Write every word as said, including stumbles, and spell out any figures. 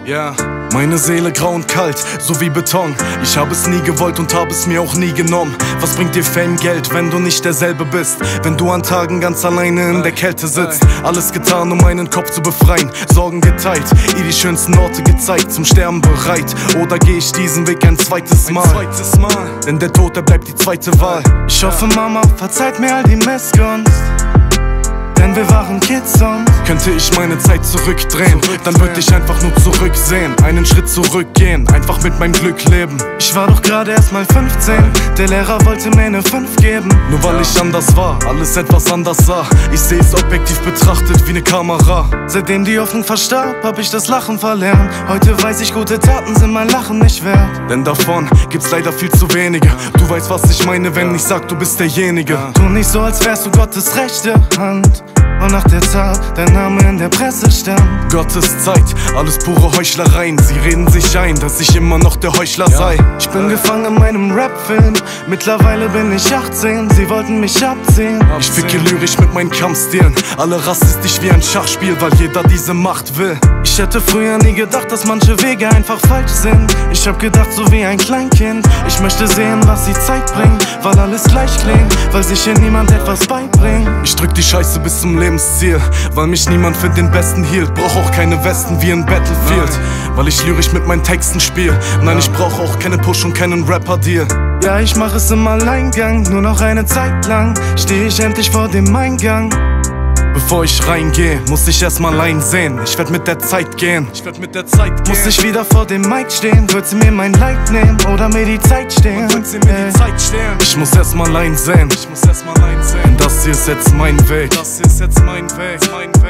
Ja, meine Seele grau und kalt, so wie Beton. Ich habe es nie gewollt und habe es mir auch nie genommen. Was bringt dir Fame, Geld, wenn du nicht derselbe bist? Wenn du an Tagen ganz alleine in der Kälte sitzt. Alles getan, um meinen Kopf zu befreien. Sorgen geteilt, ihr die schönsten Orte gezeigt. Zum Sterben bereit, oder geh ich diesen Weg ein zweites Mal? Ein zweites Mal. Denn der Tod, der bleibt die zweite Wahl. Ich hoffe, Mama verzeiht mir all die Missgunst, denn wir waren Kids und könnte ich meine Zeit zurückdrehen, dann würde ich einfach nur zurücksehen, einen Schritt zurückgehen, einfach mit meinem Glück leben. Ich war doch gerade erst mal fünfzehn, der Lehrer wollte mir eine fünf geben. Nur weil ich anders war, alles etwas anders sah. Ich sehe es objektiv betrachtet wie eine Kamera. Seitdem die Hoffnung verstarb, hab ich das Lachen verlernt. Heute weiß ich, gute Taten sind mein Lachen nicht wert, denn davon gibt's leider viel zu wenige. Du weißt, was ich meine, wenn ich sag, du bist derjenige. Tu nicht so, als wärst du Gottes rechte Hand und nach der Tat dein Name in der Presse stand. Gottes Zeit, alles pure Heuchlereien. Sie reden sich ein, dass ich immer noch der Heuchler sei. Ich bin gefangen in meinem Rap-Film, mittlerweile bin ich achtzehn. Sie wollten mich abziehen. Ich ficke lyrisch mit meinen Kampfstilen, alle rassistisch wie ein Schachspiel, weil jeder diese Macht will. Ich hätte früher nie gedacht, dass manche Wege einfach falsch sind. Ich hab gedacht, so wie ein Kleinkind, ich möchte sehen, was die Zeit bringt, weil alles gleich klingt, weil sich hier niemand etwas beibringt. Ich drück die Scheiße bis zum Lebensziel, weil mich niemand für den Besten hielt. Brauch auch keine Westen wie in Battlefield, weil ich lyrisch mit meinen Texten spiel. Nein, ich brauch auch keine Push und keinen Rapper-Deal. Ja, ich mach es im Alleingang, nur noch eine Zeit lang steh ich endlich vor dem Eingang. Bevor ich reingehe, muss ich erstmal einsehen, ich werd mit der Zeit gehen. Ich werd mit der Zeit gehen. Muss ich wieder vor dem Mic stehen, wird sie mir mein Leid nehmen oder mir die Zeit stehlen? Wird sie mir die Zeit stehlen? Ich muss erstmal einsehen, ich muss erstmal einsehen. Das hier ist jetzt mein Weg, das hier ist jetzt mein Weg, mein Weg.